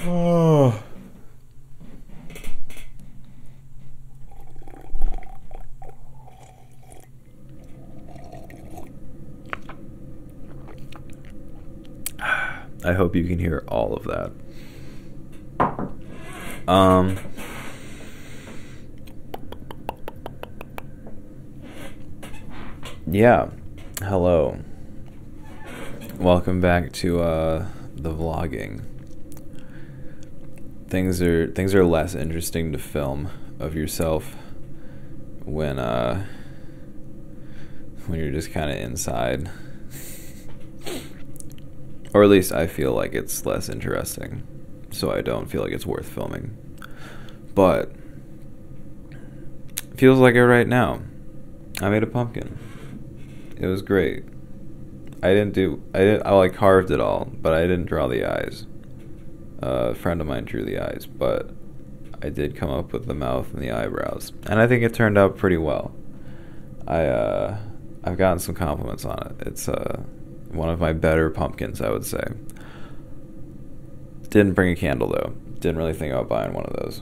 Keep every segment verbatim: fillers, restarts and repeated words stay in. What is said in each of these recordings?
Oh. I hope you can hear all of that. Um, yeah, hello. Welcome back to uh, the vlogging. Things are things are less interesting to film of yourself when uh, when you're just kind of inside. Or at least I feel like it's less interesting, so I don't feel like it's worth filming. But it feels like it right now. I made a pumpkin. It was great. I didn't do I didn't I like carved it all, but I didn't draw the eyes. Uh, a friend of mine drew the eyes, but I did come up with the mouth and the eyebrows, and I think it turned out pretty well. I uh, I've gotten some compliments on it. It's uh. one of my better pumpkins, I would say. Didn't bring a candle, though. Didn't really think about buying one of those.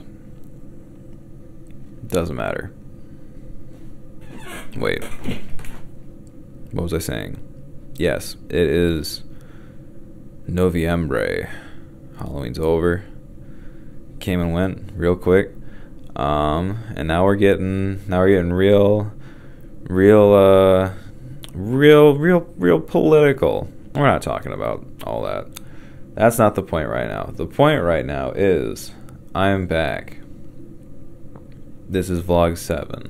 Doesn't matter. Wait. What was I saying? Yes, it is Noviembre. Halloween's over. Came and went real quick. Um, and now we're getting, now we're getting real, real, uh... Real, real, real political. We're not talking about all that. That's not the point right now. The point right now is I'm back. This is vlog seven.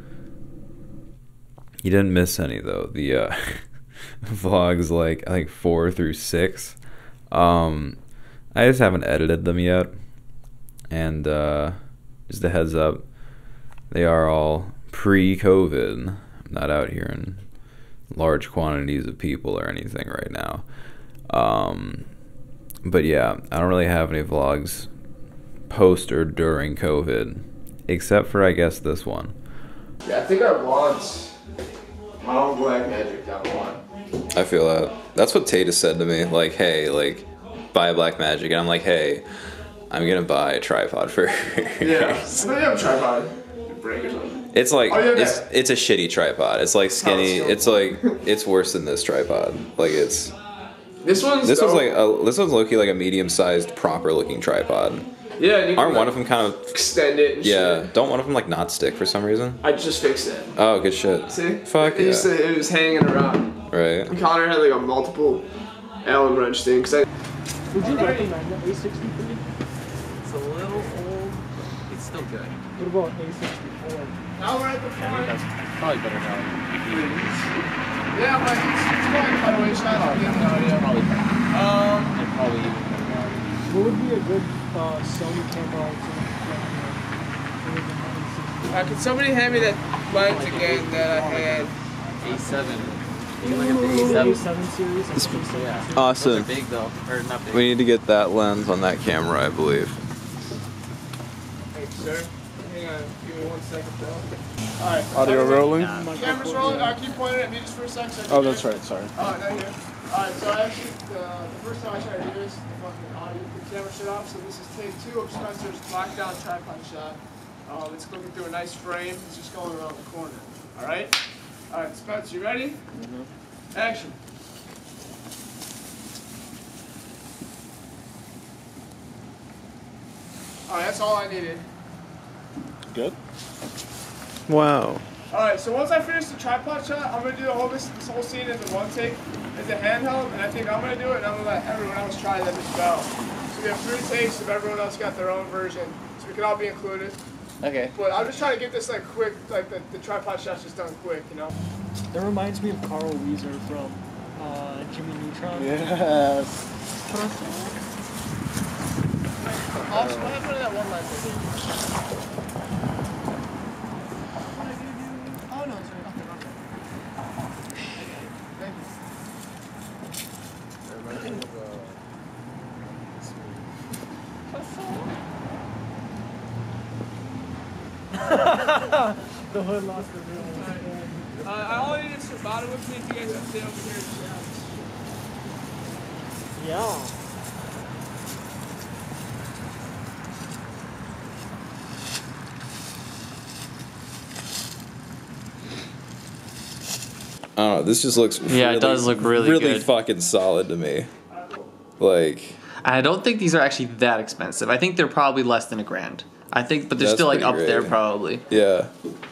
You didn't miss any though. The uh, vlogs like I think four through six. Um, I just haven't edited them yet. And uh, just a heads up, they are all pre-COVID. I'm not out here in large quantities of people or anything right now. Um, but yeah, I don't really have any vlogs post or during COVID, except for I guess this one. Yeah, I think I want my own black magic down one. I feel that. That's what Tate said to me. Like, hey, like, buy a black magic, and I'm like, hey, I'm gonna buy a tripod for her. Yeah, I thought you have a tripod. You break or something. It's like oh, yeah, it's it's a shitty tripod. It's like skinny. It's like it's worse than this tripod. Like it's this one's this dope. one's like a, this one's low-key like a medium-sized, proper-looking tripod. Yeah, you aren't can, one like, of them kind of extend it? And yeah, shit. Don't one of them like not stick for some reason? I just fixed it. Oh, good shit. See, fuck it yeah. Used to, it was hanging around. Right. And Connor had like a multiple Allen wrench thing. Cause I. Would you recommend the A sixty-three? It's a little old. It's still good. What about A sixty-four? Now we're at the I point. think that's probably better now. Yeah, but it's, it's going cutaway shot. I have no idea. Probably better. Um, And probably even better now. What would be a good uh, Sony camera to uh, could somebody hand me that lens again that I had? A seven. You can like look at the A A seven. seven series? Yeah. Those Awesome. are big though. Or not big. We need to get that lens on that camera, I believe. Thank you, sir. Hang on, give me one second though. Alright. Audio rolling? Yeah. Camera's rolling. I keep pointing at me just for a second. So Oh, that's right, sorry. Oh, no, here. Alright, so actually, the, the first time I tried to do this, the fucking audio, the camera shut off, so this is take two of Spencer's lockdown tripod shot. Um, it's looking through a nice frame. It's just going around the corner. Alright? Alright, Spencer, you ready? Mm-hmm. Action. Alright, that's all I needed. Good. Wow. Alright, so once I finish the tripod shot, I'm going to do the whole, this, this whole scene in the one take. It's a handheld, and I think I'm going to do it, and I'm going to let everyone else try that as well. So we have three takes, if everyone else got their own version, so we can all be included. Okay. But I'm just trying to get this like quick, like the, the tripod shot's just done quick, you know? That reminds me of Carl Weezer from uh, Jimmy Neutron. Yes. Austin, what happened to that one lens? Oh no, it's right. Okay, okay. Thank The hood lost the real Uh, I all need is some bottom with me if you guys can stay over here and shout. Yeah. don't know. This just looks Yeah, it does look really really good. fucking solid to me. Like, I don't think these are actually that expensive. I think they're probably less than a grand. I think, but they're That's still like pretty up great. there probably. yeah.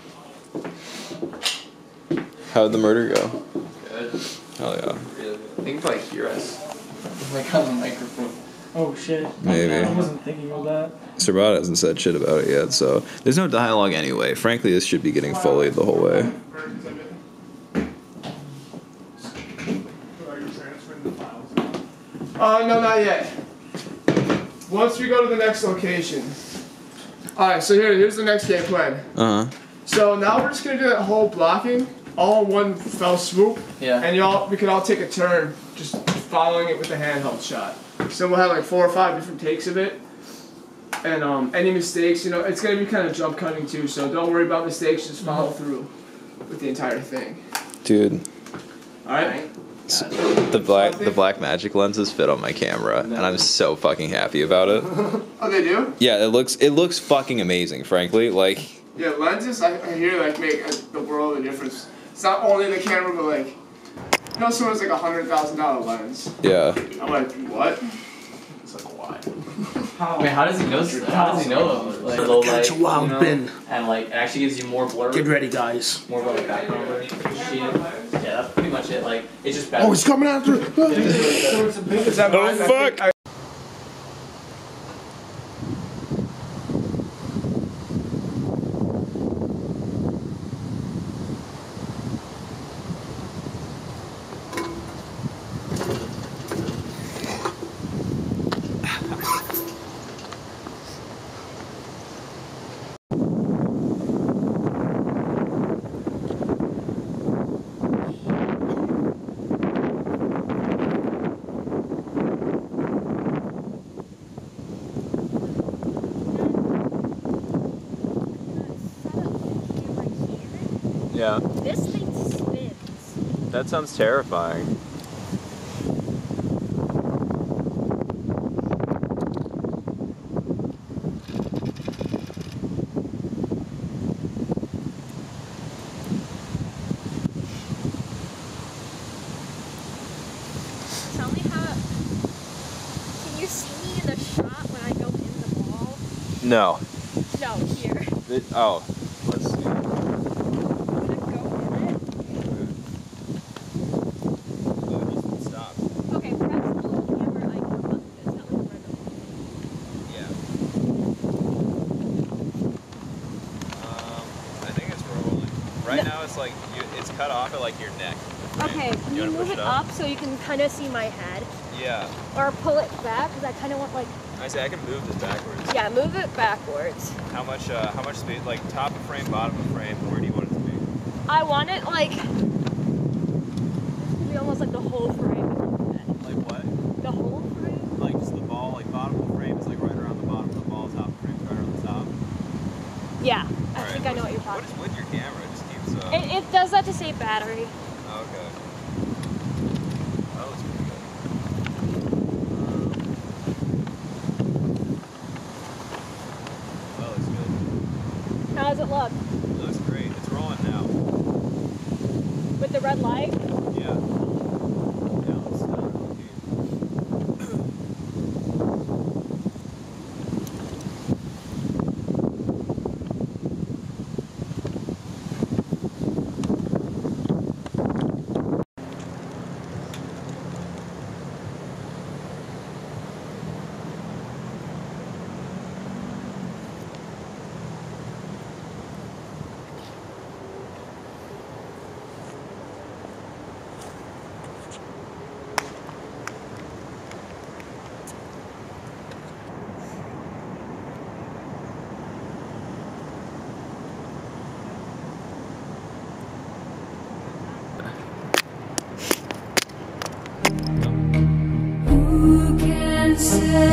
How'd the murder go? Good. Hell yeah. Really good. I think probably hear us. Like on the microphone. Oh shit. Maybe. I wasn't thinking of that. Servada hasn't said shit about it yet, so there's no dialogue anyway. Frankly, this should be getting Foleyed the whole way. Uh, no, not yet. Once we go to the next location. Alright, so here, here's the next game plan. Uh huh. So now we're just gonna do that whole blocking all in one fell swoop. Yeah. And y'all, we can all take a turn just following it with the handheld shot. So we'll have like four or five different takes of it. And um, any mistakes, you know, it's gonna be kind of jump cutting too. So don't worry about mistakes. Just follow through with the entire thing. Dude, All right. the black the black magic lenses fit on my camera, and I'm so fucking happy about it. Oh, they do? Yeah, it looks it looks fucking amazing. Frankly, like, Yeah, lenses. I, I hear like make a, the world of difference. It's not only the camera, but like, you know, someone's like a hundred thousand dollar lens. yeah. I'm like, what? It's like, why? Wait, how does he know? How does he know them? Like low light, Catch a wild you know, bin. and like it actually gives you more blur, Get ready, guys. more of a background blur. Yeah, that's pretty much it. Like it's just better. Oh, he's coming after it. Is that Oh, mine? I fuck. think I- Yeah, This thing spins. that sounds terrifying. Tell me how. Can you see me in the shot when I go in the ball? No. No, here. It, oh, let's see. I'm gonna go in it. Stop. Okay, press the little camera icon button. It's not like red. Yeah. Um, I think it's rolling. Right No. now, it's like you, it's cut off at like your neck. Okay, can you wanna move push it it up up? so you can kind of see my head? Yeah. Or pull it back, because I kind of want like. I say I can move this backwards. Yeah, move it backwards. How much? Uh, how much speed? Like top of frame, bottom of frame. Where do you want it to be? I want it like. This could be almost like the whole frame. Like what? The whole frame? Like just the ball. Like bottom of the frame is like right around the bottom of the ball. Top of the frame is right around the top. Yeah, I All right, think I know what you're What talking is with your camera? It just keeps. Uh, about. It, it does that to save battery. oh, okay. That looks pretty good. Um, that looks good. How does it look? It looks great. It's rolling now. With the red light? Yeah. Yeah, let's uh, okay. Who can say